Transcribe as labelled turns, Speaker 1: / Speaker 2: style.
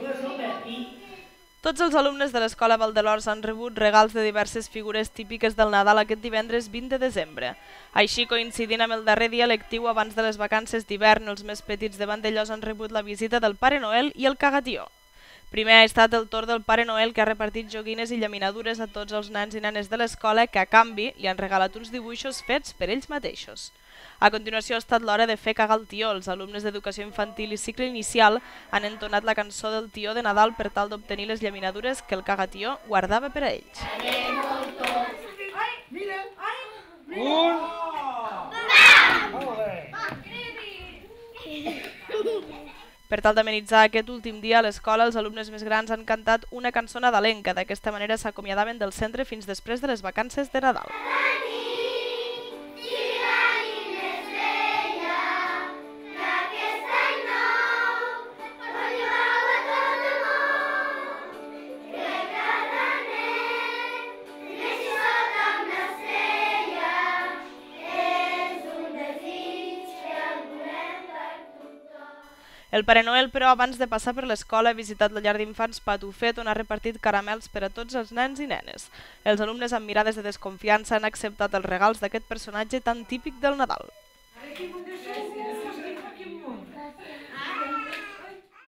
Speaker 1: Tots els alumnes de l'Escola Valdelors han rebut regals de diverses figures típiques del Nadal aquest divendres 20 de desembre. Així, coincidint amb el darrer dia lectiu abans de les vacances d'hivern, els més petits de Vandellòs han rebut la visita del Pare Noel i el cagatió. Primer ha estat el torn del Pare Noel, que ha repartit joguines i llaminadures a tots els nens i nenes de l'escola, que a canvi li han regalat uns dibuixos fets per ells mateixos. A continuació ha estat l'hora de fer cagar el tió. Els alumnes d'educació infantil i cicle inicial han entonat la cançó del tió de Nadal per tal d'obtenir les llaminadures que el cagatió guardava per a ells. Per tal d'amenitzar aquest últim dia a l'escola, els alumnes més grans han cantat una cançó nadalenca. D'aquesta manera s'acomiadaven del centre fins després de les vacances de Nadal. El Pare Noel, però, abans de passar per l'escola, ha visitat la llar d'infants Patufet, on ha repartit caramels per a tots els nens i nenes. Els alumnes amb mirades de desconfiança han acceptat els regals d'aquest personatge tan típic del Nadal.